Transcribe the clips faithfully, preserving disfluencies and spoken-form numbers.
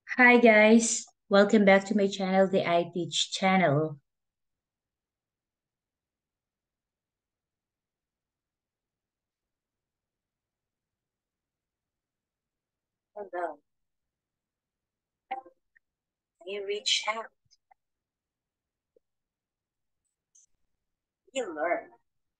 Hi guys, welcome back to my channel, the I Teach channel. Hello, you reach out, you learn.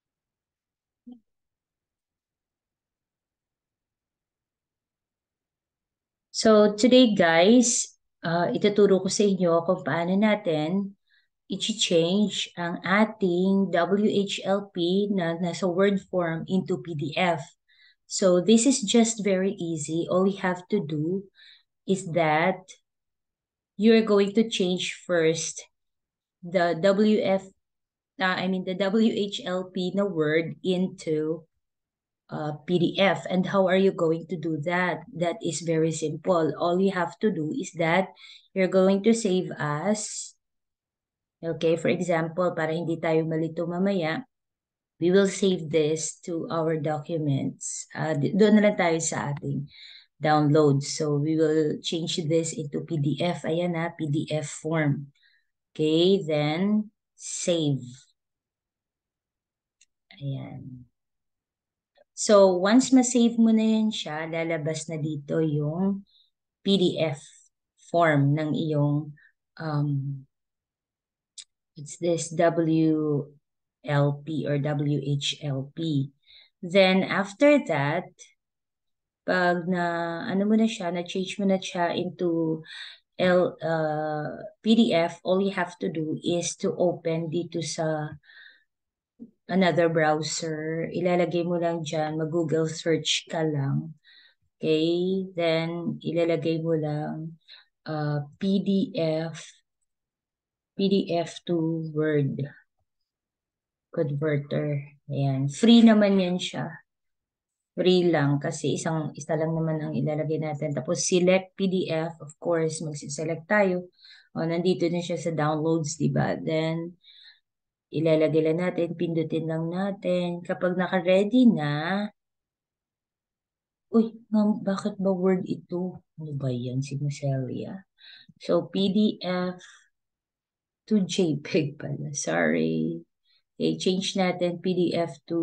So today guys, uh, ituturo ko sa inyo kung paano natin i-change ang ating W H L P na nasa Word form into P D F. So this is just very easy. All you have to do is that you're going to change first the W F uh, I mean the W H L P na word into uh, P D F. And how are you going to do that? That is very simple. All you have to do is that you're going to save as, okay, for example, para hindi tayo malito mamaya, we will save this to our documents. Uh, doon na lang tayo sa ating download. So we will change this into P D F. Ayan na, P D F form. Okay, then save. Ayan. So, once ma-save mo na yan siya, lalabas na dito yung P D F form ng iyong um, it's this W L P or W H L P. Then, after that, pag na, ano mo na siya, na-change mo na siya into L, uh, P D F, all you have to do is to open dito sa another browser. Ilalagay mo lang dyan, mag-Google search ka lang. Okay, then ilalagay mo lang uh, P D F, P D F to Word converter. Ayan, free naman yan siya. Free lang kasi isang isa lang naman ang ilalagay natin. Tapos select P D F, of course, magsiselect tayo. O, nandito na siya sa downloads, di ba? Then, ilalagay lang natin, pindutin lang natin. Kapag naka-ready na, uy, ma'am, bakit ba Word ito? Ano ba yan, si Macelia? So, P D F to JPEG pala. Sorry. Okay, change natin P D F to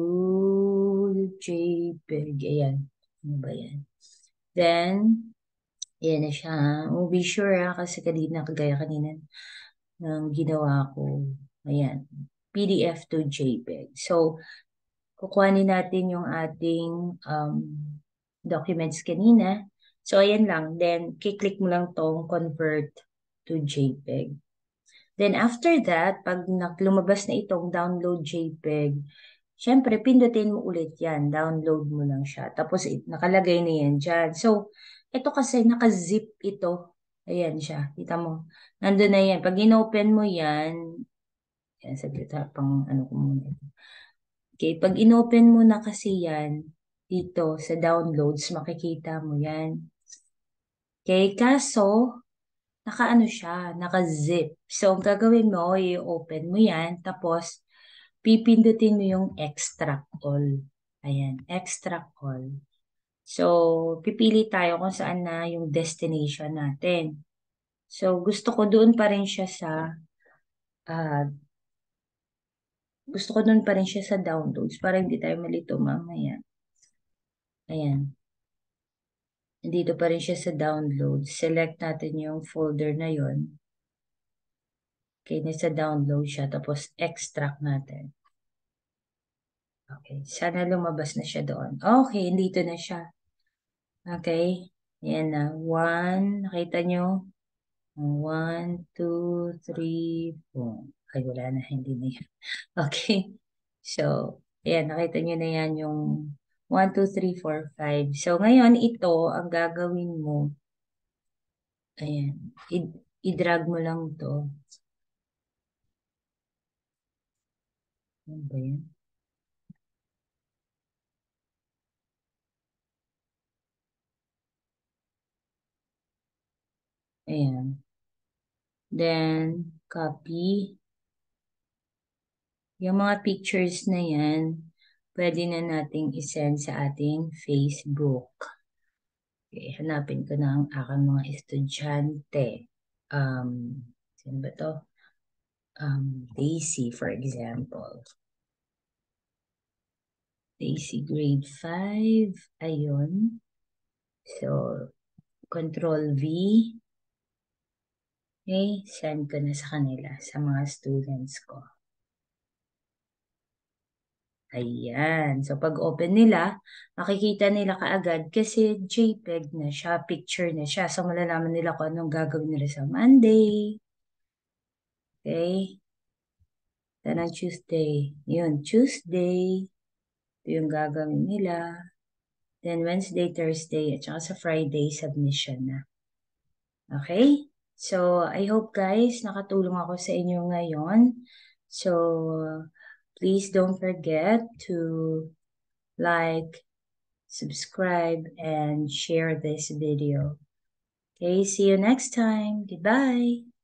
JPEG. Ayan. Ano ba yan? Then, ayan na siya. Oh, be sure ha, kasi kanina, kagaya kanina ng ginawa ko. Ayan. P D F to JPEG. So, kukuhanin natin yung ating um, documents kanina. So, ayan lang. Then, kiklik mo lang tong convert to JPEG. Then after that, pag lumabas na itong download JPEG, syempre pindutin mo ulit yan. Download mo lang siya. Tapos it, nakalagay na yan dyan. So, ito kasi naka-zip ito. Ayan siya. Kita mo. Nandun na yan. Pag inopen mo yan, yan, saglit ha, pang ano ko muna ito. Okay, pag inopen mo na kasi yan, dito sa downloads, makikita mo yan. Okay, kaso, naka-ano siya, naka-zip. So, ang gagawin mo, i-open mo yan, tapos, pipindutin mo yung extract all. Ayan, extract all. So, pipili tayo kung saan na yung destination natin. So, gusto ko doon pa rin siya sa, uh, gusto ko doon pa rin siya sa downloads para hindi tayo malito mamaya. Ayan. Nandito pa rin siya sa downloads. Select natin yung folder na yon. Okay, nasa download siya. Tapos, extract natin. Okay, sana lumabas na siya doon. Okay, dito na siya. Okay, yan na. One, nakita nyo? One, two, three, four. Ay, wala na, hindi na yan. Okay, so, ayan, nakita nyo na yan yung one, two, three, four, five. So, ngayon, ito, ang gagawin mo, ayan, i-drag mo lang to. Ano ba yan? Ayan. Then, copy. Yung mga pictures na yan, pwede na nating isend sa ating Facebook. Okay, hanapin ko na ang aking mga estudyante. Um, sino ba to? Um, Daisy, for example. Daisy, grade five. Ayun. So, control V. Okay, send ko na sa kanila, sa mga students ko. Ayan. So, pag open nila, makikita nila kaagad kasi jpeg na siya, picture na siya. So, malalaman nila kung anong gagawin nila sa Monday. Okay? Then, ang Tuesday. Yun, Tuesday. Ito yung gagawin nila. Then, Wednesday, Thursday, at saka sa Friday, submission na. Okay? So, I hope guys, nakatulong ako sa inyo ngayon. So, please don't forget to like, subscribe, and share this video. Okay, see you next time. Goodbye.